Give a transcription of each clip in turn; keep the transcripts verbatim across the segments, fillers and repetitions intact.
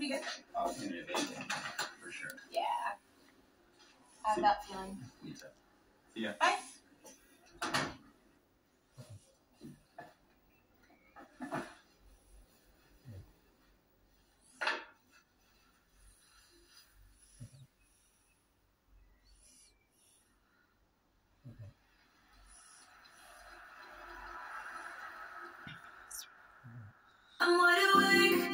be good. Oh, it's gonna be amazing. For sure. Yeah. I have See, that feeling. me too. See ya. Bye. I'm wide awake.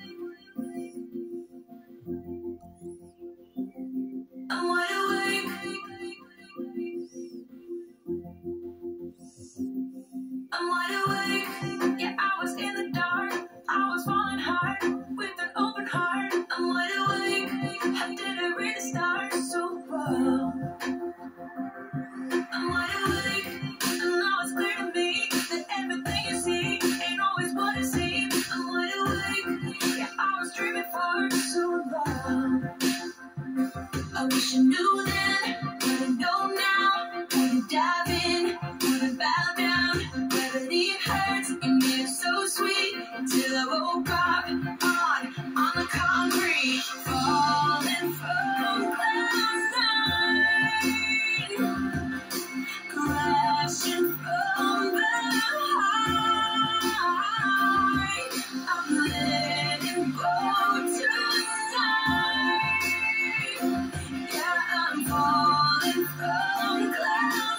I'm wide awake. I'm wide awake. Yeah, I was in the dark. I was falling hard with an open heart. I'm wide awake. How did I really start so wrong? I'm wide awake. And now it's clear to me that everything you see ain't always what it seems. I'm wide awake. Yeah, I was dreaming for so long. I wish I knew then what I know now. Wanna dive in, wanna bow down. Gravity hurts and it's so sweet. Till I woke up on, on the concrete, falling from cloud nine, crashing from the high. I'm letting go tonight. Yeah, I'm falling from cloud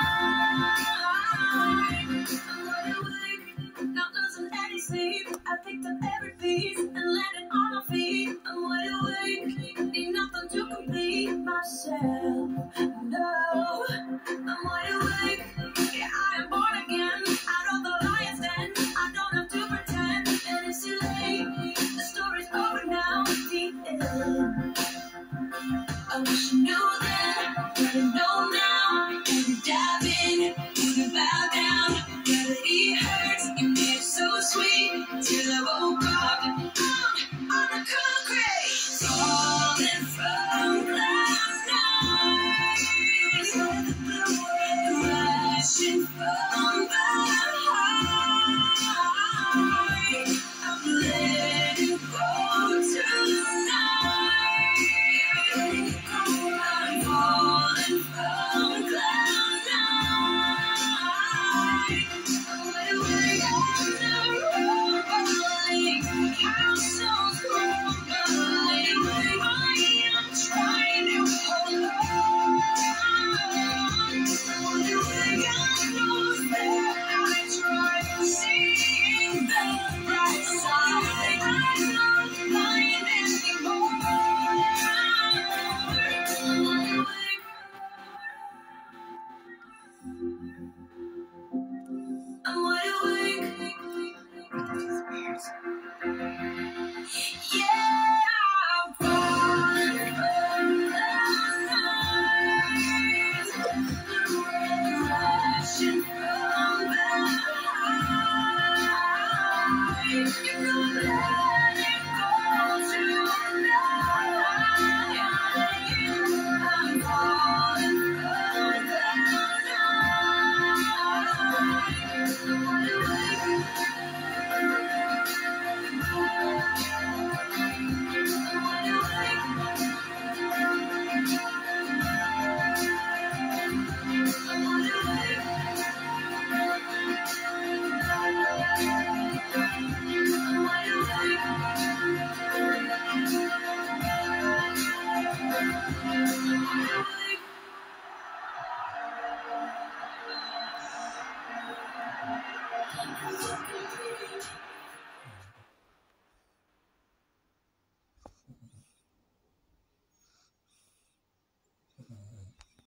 nine. I'm wide awake, not losing any sleep. I picked up every piece and landed on my feet. I'm wide awake, need nothing to complete myself. No, I'm wide awake. Yeah, I am born again, out of the lion's den. I don't have to pretend, and it's too late. The story's over now, the end. I wish I knew then, what I know now. Wanna dive in, wanna bow down. Gravity hurts, and it's so sweet. Till I woke up on, on the concrete, falling from cloud nine, crashing from the high. I'm letting go tonight. I'm falling from cloud nine. I'm wide awake on the road, falling. Castles crumbling. I am trying to hold on. I'm wide awake on those that I try, seeing the bright side. I'm not blind anymore. I'm wide awake. Yeah, I'm falling from cloud nine, crashing from the high. You know let it go tonight. I'm falling from cloud nine. I'm wide awake. I'm wide awake. I'm wide awake. I'm wide awake. I'm wide awake.